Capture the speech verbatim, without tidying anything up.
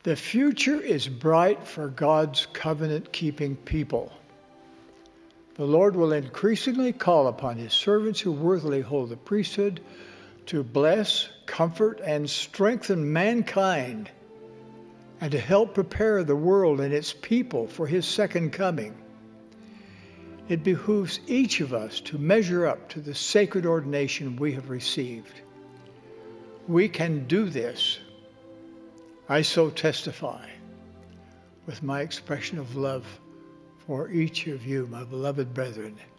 The future is bright for God's covenant-keeping people. The Lord will increasingly call upon his servants who worthily hold the priesthood to bless, comfort, and strengthen mankind, and to help prepare the world and its people for his second coming. It behooves each of us to measure up to the sacred ordination we have received. We can do this. I so testify with my expression of love for each of you, my beloved brethren.